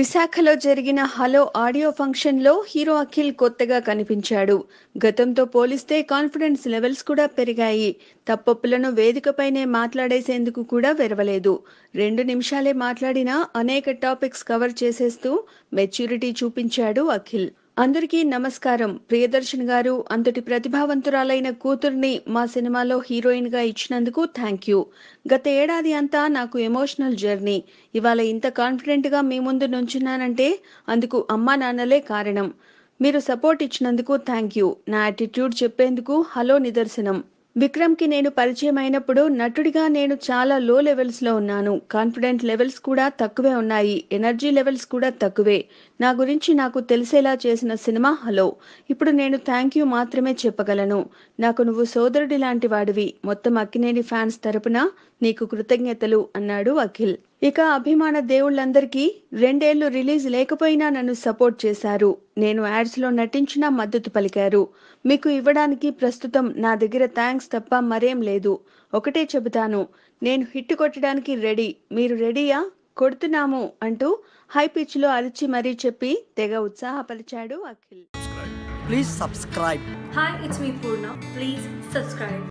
విశాఖలో జరిగిన hello audio ఫంక్షన్లో హీరో అఖిల్ కొత్తగా కనిపించాడు. గతంతో పోలిస్తే కాన్ఫిడెన్స్ లెవెల్స్ కూడా పెరిగాయి. తప్పొప్పులను వేదికపైనే మాట్లాడేసేందుకు కూడా వెరవలేదు. 2 నిమిషాలే మాట్లాడినా అనేక టాపిక్స్ కవర్ చేసేస్తూ మెచ్యూరిటీ చూపించాడు అఖిల్. అందరికీ నమస్కారం. ప్రియదర్శన్ గారు అంతటి ప్రతిభావంతురాలైన కూతుర్ని మా సినిమాలో హీరోయిన్ గా ఇచ్చినందుకు థ్యాంక్ యూ. గత ఏడాది అంతా నాకు ఎమోషనల్ జర్నీ. ఇవాళ ఇంత కాన్ఫిడెంట్ గా మీ ముందు నుంచున్నానంటే అందుకు అమ్మా నాన్నలే కారణం. మీరు సపోర్ట్ ఇచ్చినందుకు థ్యాంక్ యూ. నా యాటిట్యూడ్ చెప్పేందుకు హలో నిదర్శనం. విక్రమ్కి నేను పరిచయం అయినప్పుడు నటుడిగా నేను చాలా లో లెవెల్స్లో ఉన్నాను. కాన్ఫిడెంట్ లెవెల్స్ కూడా తక్కువే ఉన్నాయి. ఎనర్జీ లెవెల్స్ కూడా తక్కువే. నా గురించి నాకు తెలిసేలా చేసిన సినిమా హలో. ఇప్పుడు నేను థ్యాంక్ యూ మాత్రమే చెప్పగలను. నాకు నువ్వు సోదరుడి లాంటి వాడివి. మొత్తం అక్కినేని ఫ్యాన్స్ తరపున నీకు కృతజ్ఞతలు అన్నాడు అఖిల్. ఇక అభిమాన దేవుళ్ళందరికీ 2 ఏళ్లు రిలీజ్ లేకపోయినా నన్ను సపోర్ట్ చేశారు. నేను యాడ్స్లో నటించినా మద్దతు పలికారు. మీకు ఇవ్వడానికి ప్రస్తుతం నా దగ్గర థ్యాంక్స్ తప్ప మరేం లేదు. ఒకటే చెబుతాను, నేను హిట్ కొట్టడానికి రెడీ. మీరు రెడీయా? కొడుతున్నాము అంటూ హై పిచ్లో అరిచి మరీ చెప్పి తెగ ఉత్సాహపరిచాడు Akhil. Please subscribe. Hi, it's me Purna. Please subscribe.